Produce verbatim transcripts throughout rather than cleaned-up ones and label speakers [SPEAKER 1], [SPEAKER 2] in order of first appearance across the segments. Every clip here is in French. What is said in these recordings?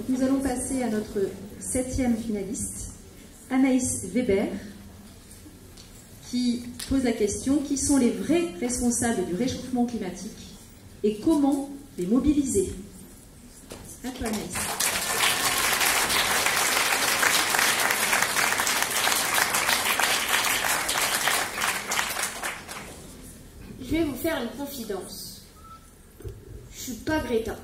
[SPEAKER 1] Donc nous allons passer à notre septième finaliste, Anaïs Weber, qui pose la question: qui sont les vrais responsables du réchauffement climatique et comment les mobiliser? À toi, Anaïs.
[SPEAKER 2] Je vais vous faire une confidence. Je suis pas Greta.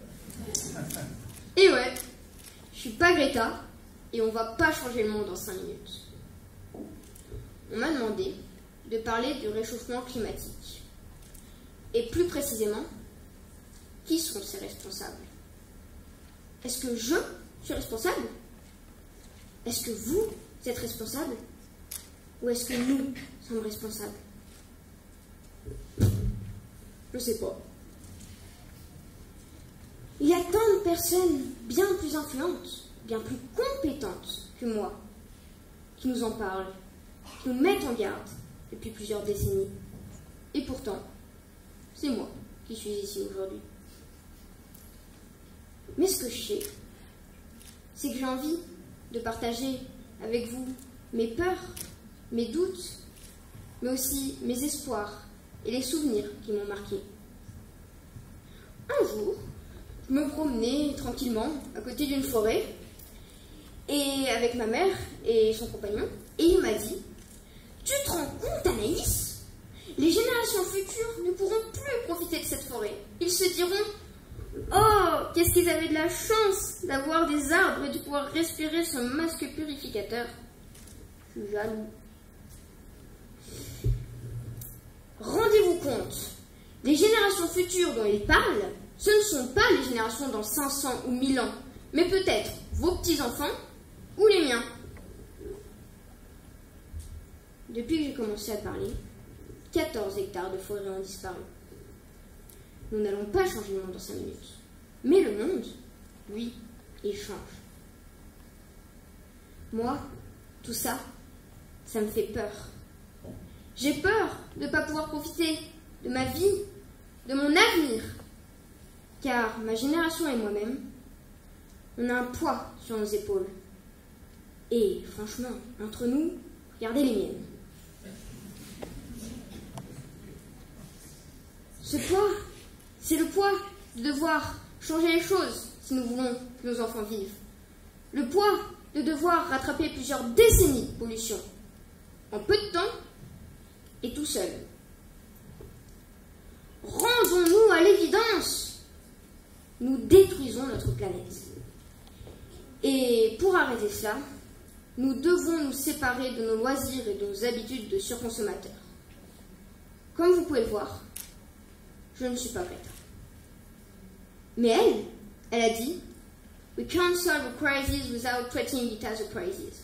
[SPEAKER 2] Et ouais, je suis pas Greta et on va pas changer le monde en cinq minutes. On m'a demandé de parler du réchauffement climatique. Et plus précisément, qui sont ces responsables? Est-ce que je suis responsable? Est-ce que vous êtes responsable? Ou est-ce que nous sommes responsables? Je sais pas. Il y a tant de personnes bien plus influentes, bien plus compétentes que moi, qui nous en parlent, qui nous mettent en garde depuis plusieurs décennies. Et pourtant, c'est moi qui suis ici aujourd'hui. Mais ce que je sais, c'est que j'ai envie de partager avec vous mes peurs, mes doutes, mais aussi mes espoirs et les souvenirs qui m'ont marqué. Un jour, je me promenais tranquillement à côté d'une forêt et avec ma mère et son compagnon, et il m'a dit: tu te rends compte, Anaïs? Les générations futures ne pourront plus profiter de cette forêt. Ils se diront: oh, qu'est-ce qu'ils avaient de la chance d'avoir des arbres et de pouvoir respirer ce masque purificateur. Je suis jaloux. Rendez-vous compte, les générations futures dont il parle, ce ne sont pas les générations dans cinq cents ou mille ans, mais peut-être vos petits-enfants ou les miens. Depuis que j'ai commencé à parler, quatorze hectares de forêt ont disparu. Nous n'allons pas changer le monde en cinq minutes. Mais le monde, lui, il change. Moi, tout ça, ça me fait peur. J'ai peur de ne pas pouvoir profiter de ma vie, de mon avenir. Car ma génération et moi-même, on a un poids sur nos épaules. Et franchement, entre nous, regardez les miennes. Ce poids, c'est le poids de devoir changer les choses si nous voulons que nos enfants vivent. Le poids de devoir rattraper plusieurs décennies de pollution en peu de temps et tout seul. Rendons-nous à l'évidence. Nous détruisons notre planète. Et pour arrêter cela, nous devons nous séparer de nos loisirs et de nos habitudes de surconsommateurs. Comme vous pouvez le voir, je ne suis pas Greta. Mais elle, elle a dit: we can't solve a crisis without treating it as a crisis.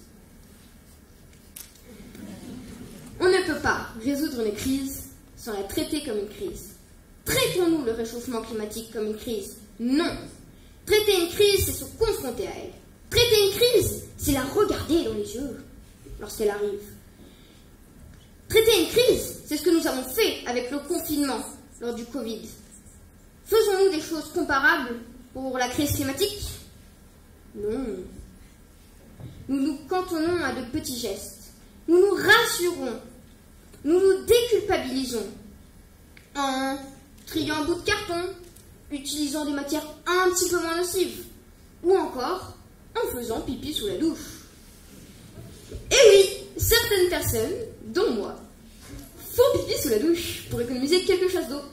[SPEAKER 2] On ne peut pas résoudre une crise sans la traiter comme une crise. Traitons-nous le réchauffement climatique comme une crise? Non. Traiter une crise, c'est se confronter à elle. Traiter une crise, c'est la regarder dans les yeux lorsqu'elle arrive. Traiter une crise, c'est ce que nous avons fait avec le confinement lors du Covid. Faisons-nous des choses comparables pour la crise climatique? Non. Nous nous cantonnons à de petits gestes. Nous nous rassurons. Nous nous déculpabilisons en triant un bout de carton, utilisant des matières un petit peu moins nocives, ou encore en faisant pipi sous la douche. Et oui, certaines personnes, dont moi, font pipi sous la douche pour économiser quelque chose d'eau.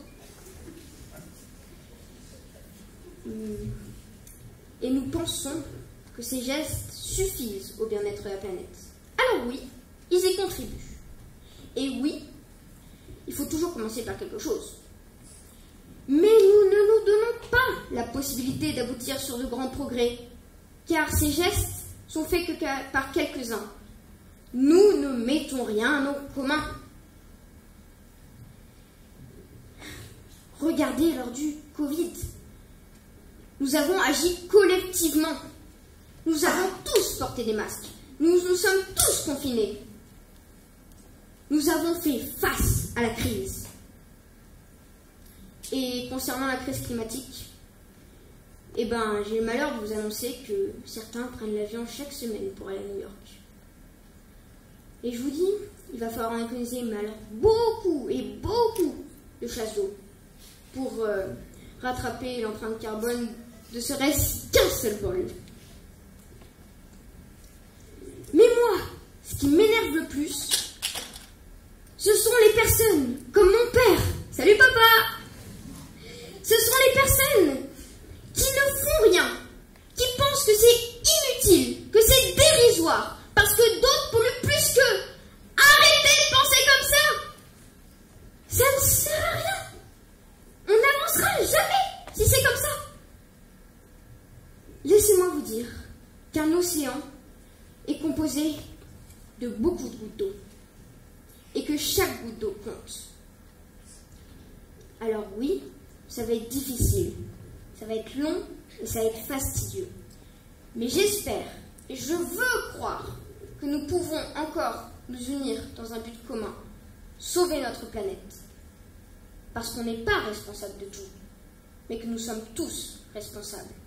[SPEAKER 2] Et nous pensons que ces gestes suffisent au bien-être de la planète. Alors oui, ils y contribuent. Et oui, il faut toujours commencer par quelque chose. Mais nous ne nous donnons pas la possibilité d'aboutir sur de grands progrès, car ces gestes sont faits que par quelques-uns. Nous ne mettons rien en commun. Regardez lors du Covid. Nous avons agi collectivement. Nous avons tous porté des masques. Nous nous sommes tous confinés. Nous avons fait face à la crise. Et concernant la crise climatique, Eh ben, j'ai le malheur de vous annoncer que certains prennent l'avion chaque semaine pour aller à New York. Et je vous dis, il va falloir en économiser, mais alors beaucoup et beaucoup de chasse d'eau pour euh, rattraper l'empreinte carbone de serait-ce qu'un seul vol. Mais moi, ce qui m'énerve le plus, ce sont les personnes comme mon père. Salut papa! Ce sont les personnes qui ne font rien, qui pensent que c'est inutile, que c'est dérisoire, parce que d'autres polluent plus qu'eux. Arrêtez de penser comme ça! Ça ne sert à rien. On n'avancera jamais si c'est comme ça. Laissez-moi vous dire qu'un océan est composé de beaucoup de gouttes d'eau et que chaque goutte d'eau compte. Alors oui, ça va être difficile, ça va être long et ça va être fastidieux. Mais j'espère et je veux croire que nous pouvons encore nous unir dans un but commun, sauver notre planète. Parce qu'on n'est pas responsable de tout, mais que nous sommes tous responsables.